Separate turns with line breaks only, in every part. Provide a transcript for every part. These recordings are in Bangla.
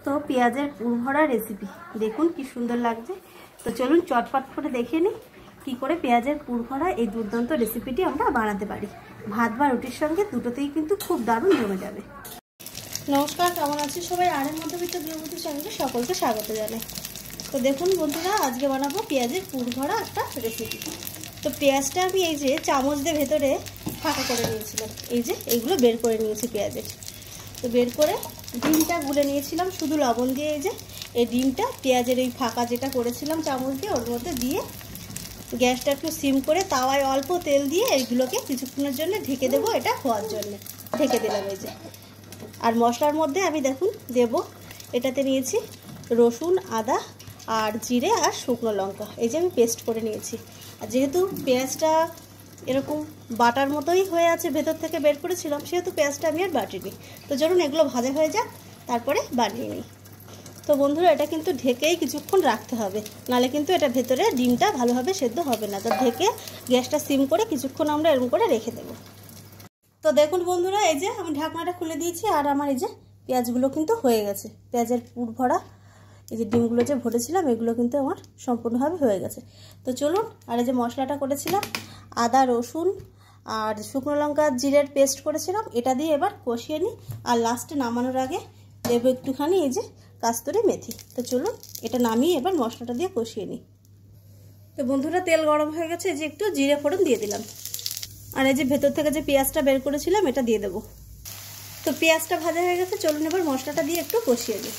তো পেঁয়াজের পুর ভরা রেসিপি দেখুন কি সুন্দর লাগছে। তো চলুন চটপট করে দেখে নিই কী করে পেঁয়াজের পুর ভরা এই দুর্দান্ত রেসিপিটি আমরা বানাতে পারি। ভাত বা রুটির সঙ্গে দুটোতেই কিন্তু খুব দারুণ জমে যাবে। নমস্কার, কেমন আছে সবাই? আরের মধ্যবিত্ত গৃহবধূ চ্যানেলে সকলকে স্বাগত জানাই। তো দেখুন বন্ধুরা, আজকে বানাবো পেঁয়াজের পুর ভরা একটা রেসিপি। তো পেঁয়াজটা আমি এই যে চামচ দিয়ে ভেতরে ফাঁকা করে নিয়েছিলাম, এই যে এইগুলো বের করে নিয়েছি পেঁয়াজের। তো বের করে ডিমটা গুলে নিয়েছিলাম শুধু লবণ দিয়ে। এই যে এই ডিমটা পেঁয়াজের এই ফাঁকা যেটা করেছিলাম চামচ দিয়ে ওর মধ্যে দিয়ে গ্যাসটা একটু সিম করে তাওয়ায় অল্প তেল দিয়ে এইগুলোকে কিছুক্ষণের জন্য ঢেকে দেবো, এটা হওয়ার জন্য ঢেকে দিলাম। এই যে আর মশলার মধ্যে আমি দেখুন দেব, এটাতে নিয়েছি রসুন, আদা আর জিরে আর শুকনো লঙ্কা, এই যে আমি পেস্ট করে নিয়েছি। আর যেহেতু পেঁয়াজটা এরকম বাটার মতোই হয়ে আছে, ভেতর থেকে বের করেছিলাম, সেহেতু পেঁয়াজটা আমি আর বাটিনি। তো চলুন এগুলো ভাজা হয়ে যাক, তারপরে বানিয়ে নিই। তো বন্ধুরা, এটা কিন্তু ঢেকেই কিছুক্ষণ রাখতে হবে, নাহলে কিন্তু এটা ভেতরে ডিমটা ভালোভাবে সেদ্ধ হবে না। তো ঢেকে গ্যাসটা সিম করে কিছুক্ষণ আমরা এরকম করে রেখে দেবো। তো দেখুন বন্ধুরা, এই যে আমি ঢাকনাটা খুলে দিয়েছি আর আমার এই যে পেঁয়াজগুলো কিন্তু হয়ে গেছে। পেঁয়াজের পুর ভরা এই যে ডিমগুলো যে ভরেছিলাম এগুলো কিন্তু আমার সম্পূর্ণভাবে হয়ে গেছে। তো চলুন, আর এই যে মশলাটা করেছিলাম আদা, রসুন আর শুকনো লঙ্কা, জিরের পেস্ট করেছিলাম, এটা দিয়ে এবার কষিয়ে নিই। আর লাস্টে নামানোর আগে দেবো একটুখানি এই যে কাস্তুরি মেথি। তো চলুন এটা নামিয়ে এবার মশলাটা দিয়ে কষিয়ে নিই। তো বন্ধুরা, তেল গরম হয়ে গেছে, এই যে একটু জিরে ফোড়ন দিয়ে দিলাম। আর এই যে ভেতর থেকে যে পেঁয়াজটা বের করেছিলাম এটা দিয়ে দেবো। তো পেঁয়াজটা ভাজা হয়ে গেছে, চলুন এবার মশলাটা দিয়ে একটু কষিয়ে নিই।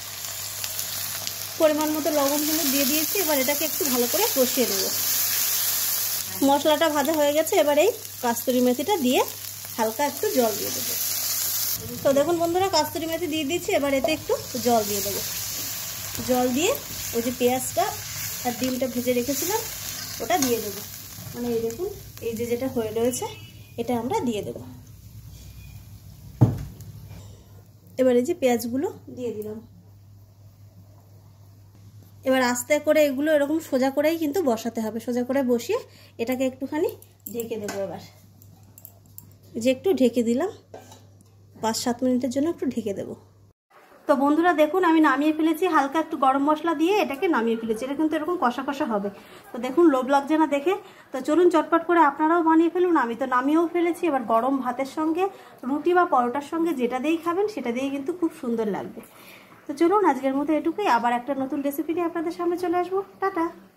পরিমাণ মতো লবণ হলুদ দিয়ে দিয়েছি, এবার এটাকে একটু ভালো করে কষিয়ে নেব। মশলাটা ভাজা হয়ে গেছে, এবার এই কাস্তুরি মেথিটা দিয়ে হালকা একটু জল দিয়ে দেবো। তো দেখুন বন্ধুরা, কাস্তুরি মেথি দিয়ে দিয়েছি, এবার এতে একটু জল দিয়ে দেবো। জল দিয়ে ওই যে পেঁয়াজটা আর ডিমটা ভেজে রেখেছিলাম ওটা দিয়ে দেবো। মানে এই দেখুন এই যে যেটা হয়ে রয়েছে এটা আমরা দিয়ে দেব। এবার এই যে পেঁয়াজগুলো দিয়ে দিলাম। এবার আস্তে করে এগুলো এরকম সোজা করেই কিন্তু বসাতে হবে, সোজা করে বসিয়ে এটাকে একটুখানি ঢেকে দেবো। এবার যে একটু ঢেকে দিলাম, 5-7 মিনিটের জন্য একটু ঢেকে দেবো। তো বন্ধুরা দেখুন, আমি নামিয়ে ফেলেছি, হালকা একটু গরম মশলা দিয়ে এটাকে নামিয়ে ফেলেছি। এটা কিন্তু এরকম কষা কষা হবে। তো দেখুন লোভ লাগছে না দেখে? তো চলুন চটপট করে আপনারাও বানিয়ে ফেলুন। আমি তো নামিয়েও ফেলেছি। এবার গরম ভাতের সঙ্গে, রুটি বা পরোটার সঙ্গে যেটা দিয়েই খাবেন সেটা দিয়েই কিন্তু খুব সুন্দর লাগবে। তো চলুন আজকের মতো এটুকুই, আবার একটা নতুন রেসিপি নিয়ে আপনাদের সামনে চলে আসবো। টাটা।